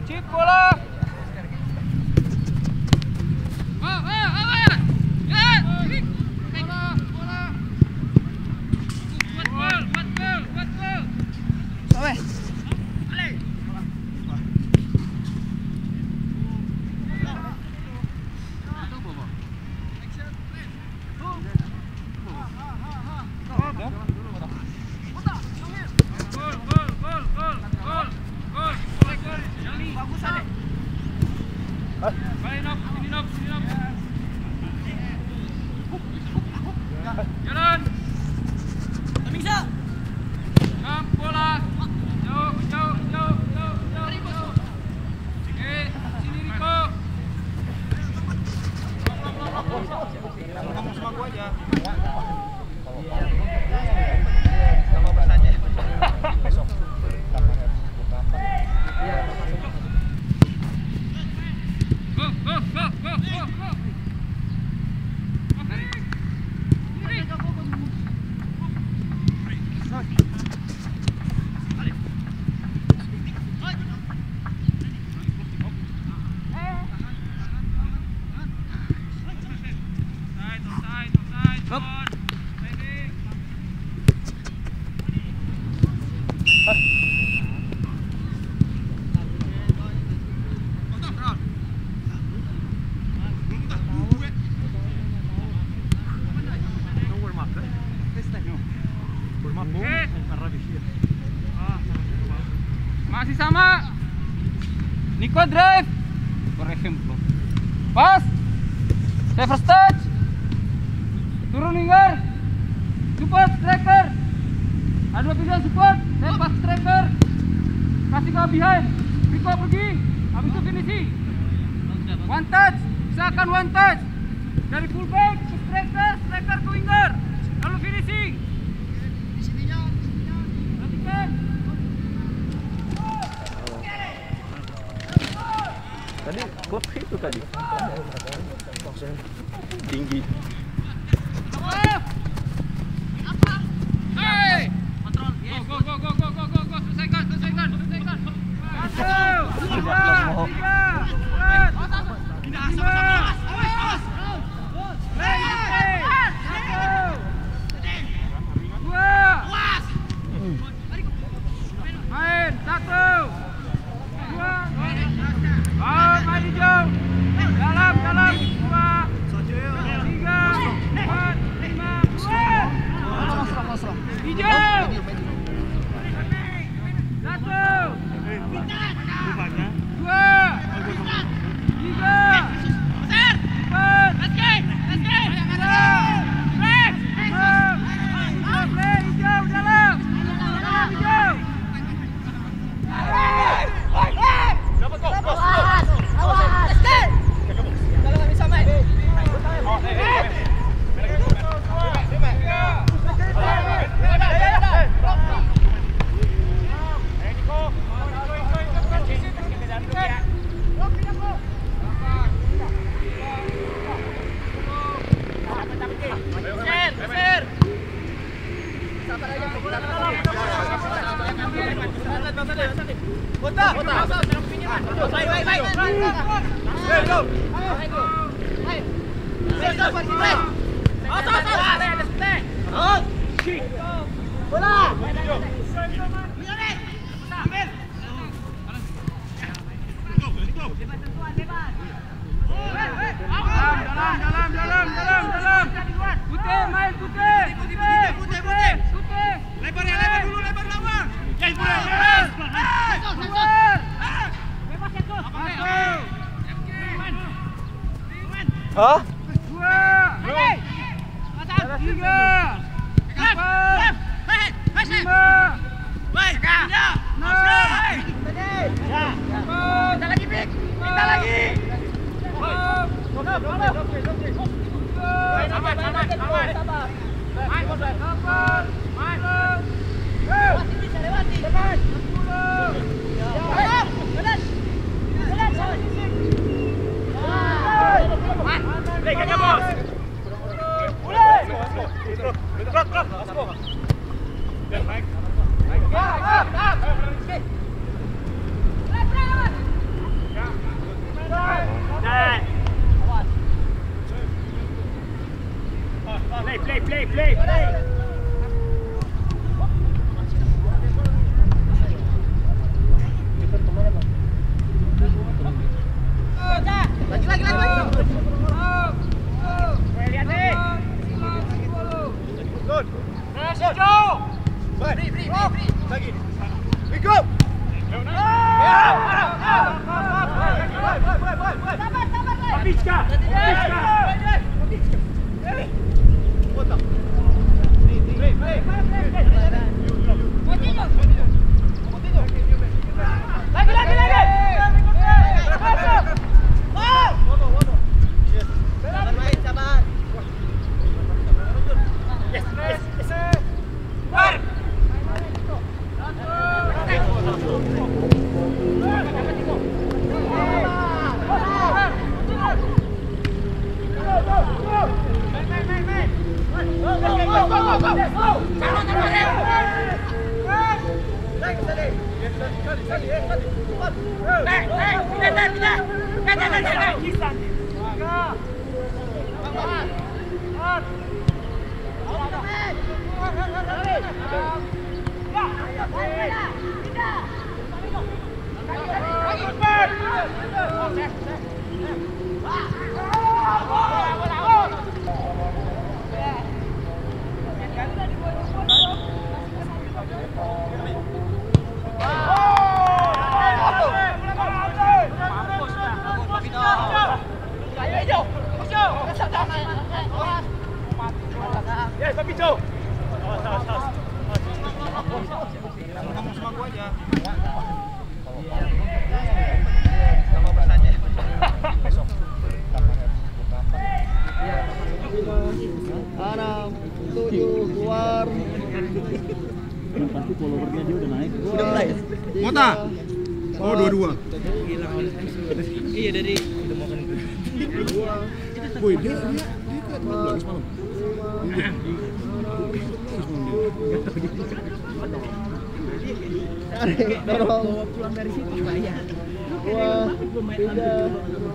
Cip bola. Jalan. Tak bisa. Jam bola. Jauh. Oke, sini Riko. Ngomong sama gua aja. Sama Bos aja. Besok. Go. Masih sama. Nico drive. Pas. Saya first touch. Turun winger. Support striker. Ada pilihan support. Saya pas striker. Kasih ke behind. Rico pergi. Habis itu finishing. One touch. Silakan one touch. Dari fullback ke striker, striker ke winger. Lalu finishing. Perhatikan. Tadi klub itu tadi. Tinggi. Hey! Kontrol. Go. Selesaikan. 1, 2, 3, Play. Pasti followernya dia udah naik. Udah mulai. Mota. Oh, 22. Iya dari Woi, dia ke 15 malam. dorong pulang dari situ bayar. 2, 3,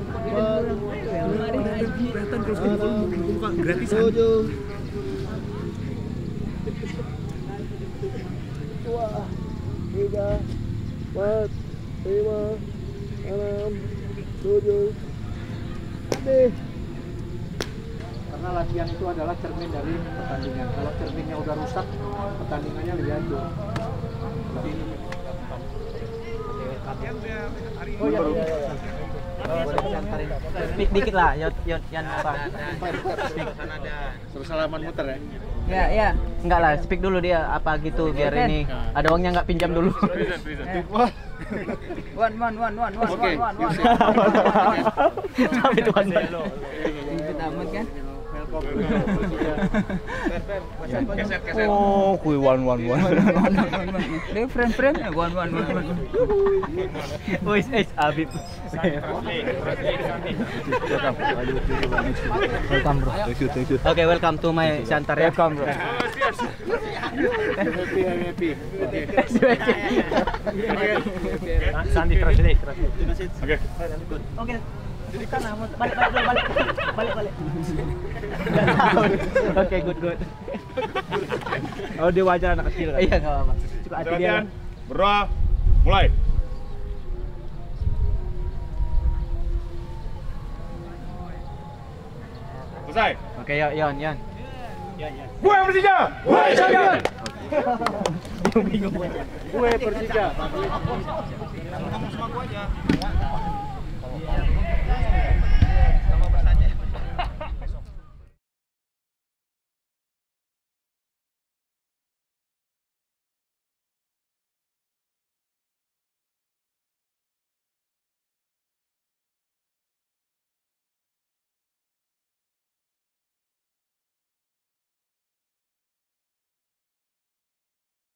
4, Kelihatan kalau buka gratisan. 7, 2, 3, 4, 5, 6, 7. Karena latihan itu adalah cermin dari pertandingan. Kalau cerminnya udah rusak, pertandingannya lebih hancur. Oh iya. Speak dikit lah, Yan apa? Terus salaman muter ya. Ya. Enggak lah, speak dulu dia apa gitu biar ini ada uangnya nggak pinjam dulu. One. Tapi itu kan. Ribet amat kan? Oh, kui one. Dia friend one. Wis Habib. Welcome bro. Thank you. Oke, welcome to my center ya. Welcome bro. Happy. Sandi translate. Oke. Oke. Balik. Oke, good. Oh, dia wajar anak kecil. Iya, enggak apa-apa. Suka hati dia. Bro, mulai. Selesai. Oke, Yon. Gue Persija. Woi, champion. Bingung. Gue Persija. Ngomong sama gue aja.